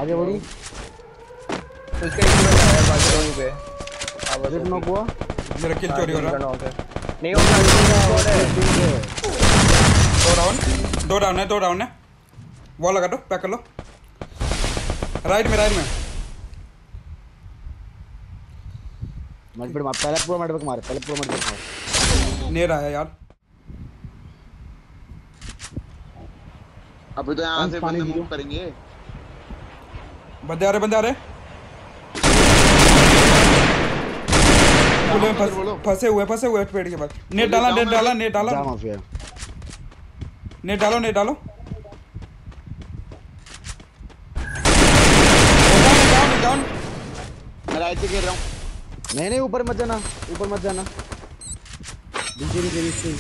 आगे बढ़ू उसका एक बंदा है बाकी वहीं पे बजट नॉक हुआ मेरा किल चोरी हो रहा नहीं होगा दो डाउन है वॉल लगा दो पैक कर लो राइट में मल्टीपल मार पहले पूरा मल्टीपल मार नेर आया यार अभी तो यहाँ से बंदे मूव करेंगे बंदे आ रहे फंसे हुए पेड़ के पास नेट डाला जा माफिया नेट डालो डाउन मैं राइट से खेल रहा हूँ नहीं ऊपर मत जाना नीचे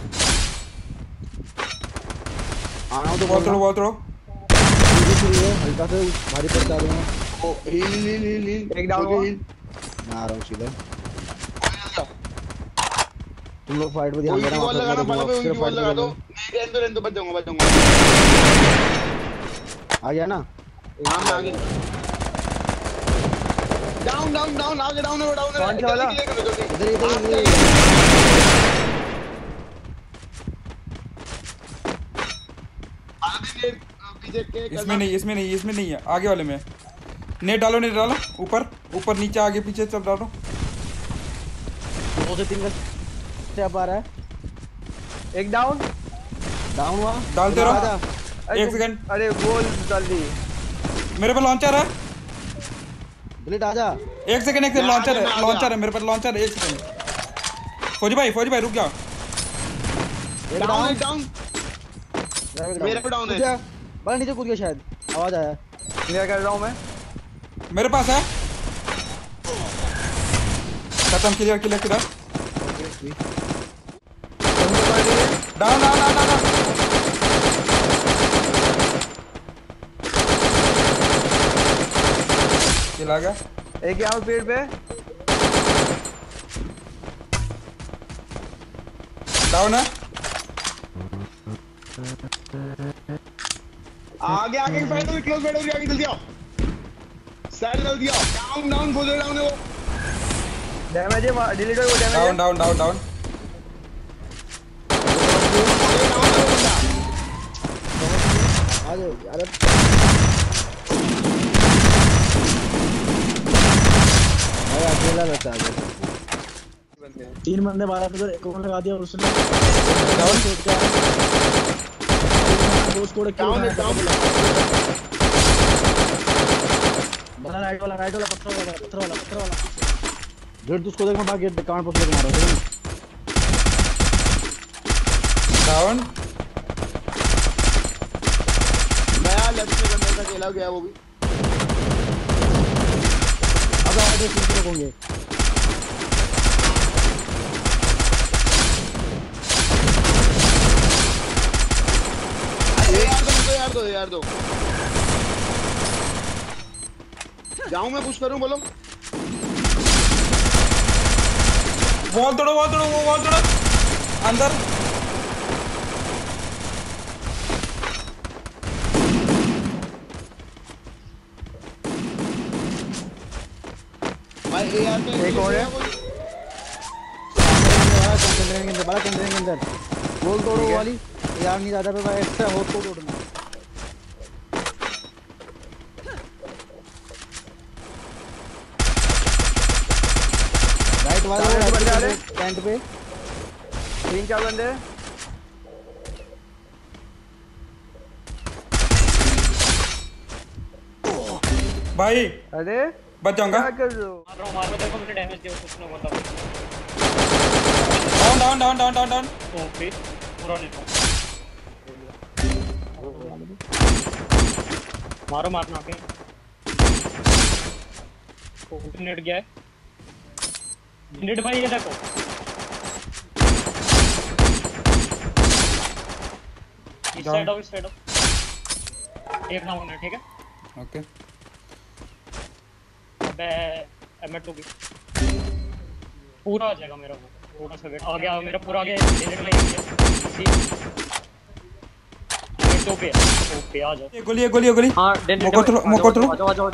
आना तो बॉल थ्रो हल्का से भारी पड़ता है ओ हील एक डाउन हुआ मैं आ रहा हूँ सीधा तुम लोग फाइट में ध्यान देना बॉल लगाना पहले पे उनकी बॉल लगा दो मैं रहने दो बच जाऊंगा आ गया ना हां मैं आगे डाउन आगे डाउन है कौन सा वाला इधर इसमें नहीं है आगे वाले में नेट डालो ऊपर नीचे आगे पीछे सब डालो 2 से 3 का स्टेप आ रहा है एक डाउन हुआ डालते रहो एक सेकंड अरे गोल जल्दी मेरे पे लॉन्चर है बुलेट आजा एक सेकंड लॉन्चर है मेरे पास लॉन्चर है 1 सेकंड फौजी भाई रुक जाओ डाउन मेरे पे डाउन है बड़ा नीचे कूद गया शायद आवाज आया क्लियर कर रहा हूं मैं मेरे पास है खत्म क्लियर डाउन चला गया एक यहाँ पेड़ पे डाउन है आगे फाइट हो क्लोज फाइट हो रही आगे जल्दी आओ साइड जल्दी आओ डाउन फुल डाउन है वो डैमेज है डिलीट हो डैमेज डाउन आ जाओ अरे अकेला रहता है 3 बंदे मारा तो एक और लगा दिया उसने डाउन शॉट क्या दो स्कोर डाउन बना राइट वाला पत्थर वाला जेड उसको देख मैं बाकी कान पर से मारो डाउन नया लेफ्ट से बंदे का खेला गया वो भी अब आगे फिर होंगे यार दो जाऊं मैं पुश करूं बोलो वॉल तोड़ो अंदर भाई एआर पे एक और है बड़ा कंटेनर के अंदर गोल तोड़ो वाली यार नहीं ज्यादा पे भाई एक्स्ट्रा हो तो तोड़ना राइट वाले बंदे आ रहे टेंट पे 3-4 बंदे भाई अरे बच जाऊंगा क्या कर रहे हो मार रहा देखो मुझे डैमेज दिया कुछ ना बोलता डाउन तो फिर पूरा नहीं मारना के नेट गया है नेट भाई ये देखो इस साइड ऑफ एक ना होना ठीक है ओके अबे एमएट होगी पूरा आ जाएगा मेरा वो थोड़ा सा वेट आ गया मेरा पूरा आ गया नेट में इजी ओके ओके आ जाओ। ये गोली हाँ डेन मोको थ्रो आ जाओ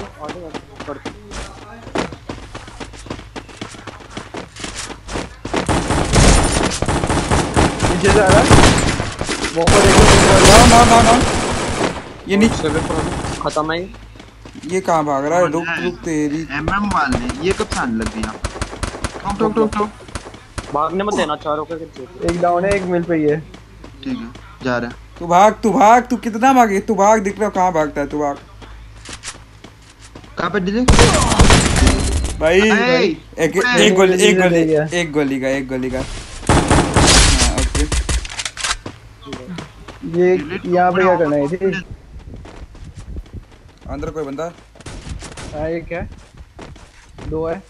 नीचे जा रहा है मोको देखो ना ये नीचे खत्म है। ये कहाँ भाग रहा है? रुक तेरी एमएम वाले ये कब से आने लग गया? ठोक भागने मत देना, चारों के एक डाउन है, एक मिल पे ही है। ठीक है जा रहा है। तू भाग तू कितना भागे? तू भाग, दिख रहा है कहाँ भागता है तू? भाग कहाँ पे डीजे भाई। ए, एक गोली का हाँ, ओके। ये यहाँ पे क्या करना है थी? अंदर कोई बंदा है? हाँ एक है, दो है।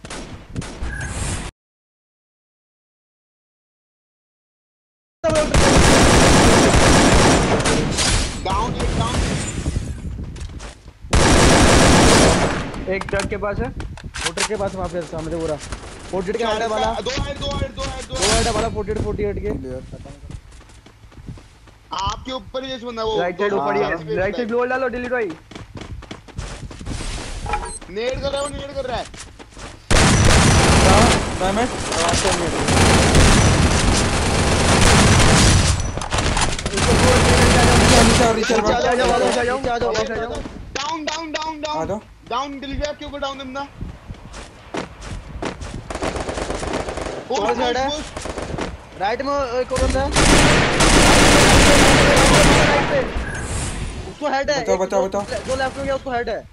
डाउन एक ट्रक के पास है, मोटर के पास वहाँ पे सामने पूरा 48 के हेड वाला, दो हेड वाला 48 के। आपके ऊपर ही बंदा वो राइट साइड ऊपर ही है। राइट साइड ग्लोल डालो डिलीट भाई। नेड कर रहा है डैमेज डाउन डिलीट आपके ऊपर डाउन बंदा। और साइड है, राइट में एक और बंदा है, उसको हेड है। बचाओ जो लेफ्ट में गया उसको हेड है।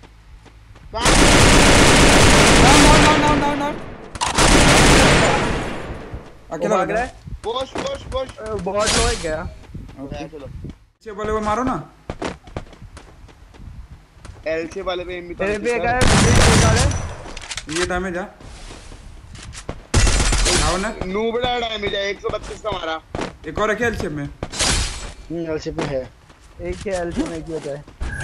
डाउन अकेला भाग रहा है। पुश बहुत लो है क्या? चलो पीछे वाले को मारो ना। एलसी वाले पे एम भी तेरे पे एक है, ये डैमेज है। आओ ना, नू बड़ा डैमेज है 132 का मारा। एक और है क्या एलसीएम में? एलसी पे है एक है एलसी में की होता है।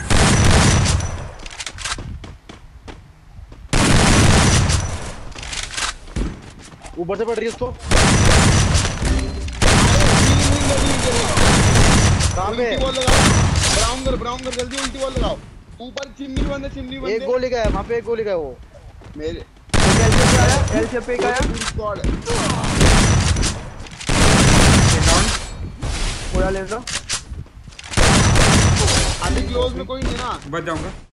ऊपर से पड़ रही है उसको। उल्टी बॉल लगाओ, ब्राउन कर जल्दी उल्टी बॉल लगाओ। ऊपर चिमनी बंद एक गोली का है वहाँ पे, एक गोली का है वो मेरे एलसी पे एक आया, स्क्वाड पूरा ले लो। अभी क्लोज में कोई नहीं ना। बच जाऊंगा।